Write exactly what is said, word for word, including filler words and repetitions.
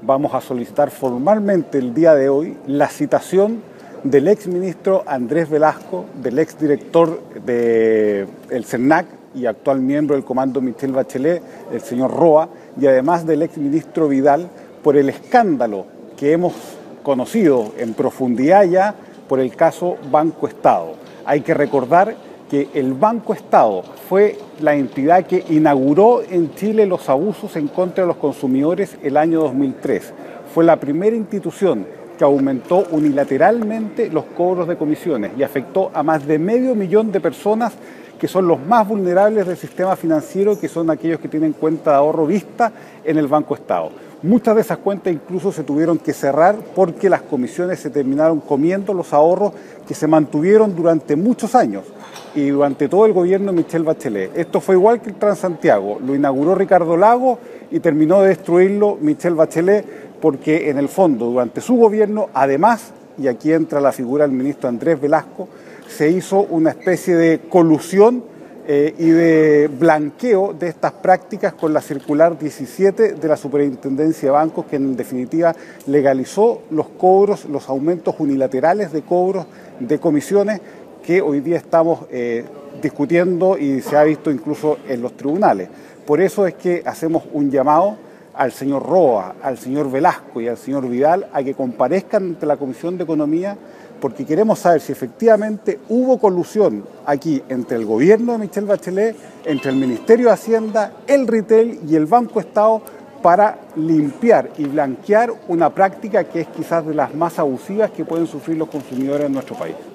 vamos a solicitar formalmente el día de hoy la citación del exministro Andrés Velasco, del exdirector del CERNAC y actual miembro del comando Michelle Bachelet, el señor Roa, y además del exministro Vidal, por el escándalo que hemos conocido en profundidad ya por el caso Banco Estado. Hay que recordar que el Banco Estado fue la entidad que inauguró en Chile los abusos en contra de los consumidores el año dos mil tres. Fue la primera institución que aumentó unilateralmente los cobros de comisiones y afectó a más de medio millón de personas que son los más vulnerables del sistema financiero, que son aquellos que tienen cuenta de ahorro vista en el Banco Estado. Muchas de esas cuentas incluso se tuvieron que cerrar porque las comisiones se terminaron comiendo los ahorros que se mantuvieron durante muchos años y durante todo el gobierno de Michelle Bachelet. Esto fue igual que el Transantiago, lo inauguró Ricardo Lagos y terminó de destruirlo Michelle Bachelet, porque en el fondo durante su gobierno, además, y aquí entra la figura del ministro Andrés Velasco, se hizo una especie de colusión eh, y de blanqueo de estas prácticas con la circular diecisiete de la Superintendencia de Bancos, que en definitiva legalizó los cobros, los aumentos unilaterales de cobros de comisiones que hoy día estamos eh, discutiendo y se ha visto incluso en los tribunales. Por eso es que hacemos un llamado al señor Roa, al señor Velasco y al señor Vidal a que comparezcan ante la Comisión de Economía, porque queremos saber si efectivamente hubo colusión aquí entre el gobierno de Michelle Bachelet, entre el Ministerio de Hacienda, el retail y el Banco Estado para limpiar y blanquear una práctica que es quizás de las más abusivas que pueden sufrir los consumidores en nuestro país.